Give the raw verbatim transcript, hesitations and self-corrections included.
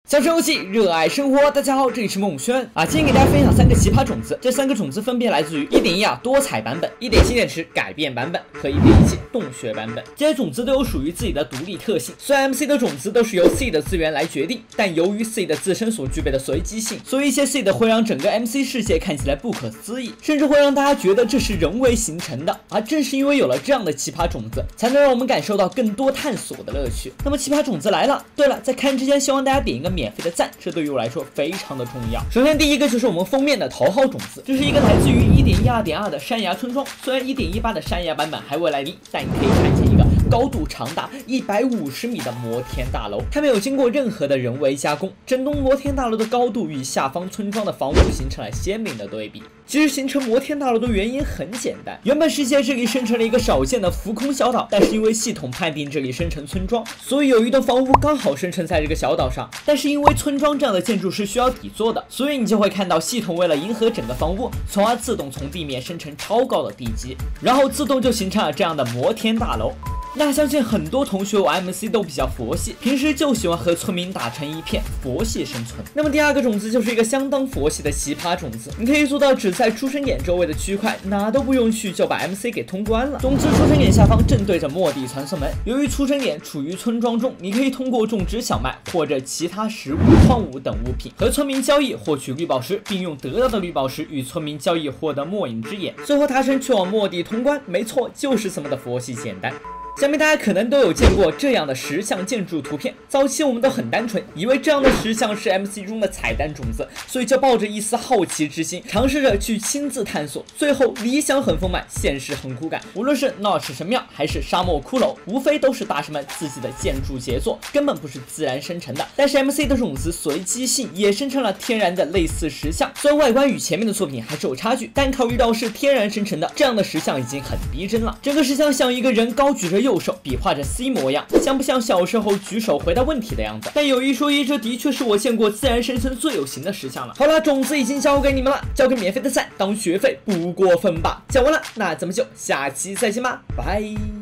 享受游戏，热爱生活。大家好，这里是梦轩啊。今天给大家分享三个奇葩种子，这三个种子分别来自于 一点一 啊多彩版本、一点七电池改变版本和 一点一 七洞穴版本。这些种子都有属于自己的独立特性。虽然 M C 的种子都是由 seed 的资源来决定，但由于 seed 自身所具备的随机性，所以一些 seed 会让整个 M C 世界看起来不可思议，甚至会让大家觉得这是人为形成的。而正是因为有了这样的奇葩种子，才能让我们感受到更多探索的乐趣。那么奇葩种子来了，对了，在看之前，希望大家点一个免费的赞，这对于我来说非常的重要。首先第一个就是我们封面的头号种子，这是一个来自于 一点一 二点二 的山崖村庄。虽然 一点一八 的山崖版本还未来临，但你可以看见一个高度长达一百五十米的摩天大楼，它没有经过任何的人为加工，整栋摩天大楼的高度与下方村庄的房屋形成了鲜明的对比。其实形成摩天大楼的原因很简单，原本是在这里生成了一个少见的浮空小岛，但是因为系统判定这里生成村庄，所以有一栋房屋刚好生成在这个小岛上。但是因为村庄这样的建筑是需要底座的，所以你就会看到系统为了迎合整个房屋，从而自动从地面生成超高的地基，然后自动就形成了这样的摩天大楼。那相信很多同学玩 M C 都比较佛系，平时就喜欢和村民打成一片，佛系生存。那么第二个种子就是一个相当佛系的奇葩种子，你可以做到只在出生点周围的区块哪都不用去就把 M C 给通关了。种子出生点下方正对着末地传送门，由于出生点处于村庄中，你可以通过种植小麦或者其他食物、矿物等物品和村民交易获取绿宝石，并用得到的绿宝石与村民交易获得末影之眼，最后达成去往末地通关。没错，就是这么的佛系简单。想必大家可能都有见过这样的石像建筑图片，早期我们都很单纯，以为这样的石像是 M C 中的彩蛋种子，所以就抱着一丝好奇之心，尝试着去亲自探索。最后理想很丰满，现实很骨感。无论是闹市神庙还是沙漠骷髅，无非都是大师们自己的建筑杰作，根本不是自然生成的。但是 M C 的种子随机性也生成了天然的类似石像，虽然外观与前面的作品还是有差距，但考虑到是天然生成的，这样的石像已经很逼真了。整个石像像一个人高举着右手比划着 C 模样，像不像小时候举手回答问题的样子？但有一说一，这的确是我见过自然生成最有型的石像了。好了，种子已经交给你们了，交个免费的赞当学费不过分吧？讲完了，那咱们就下期再见吧，拜。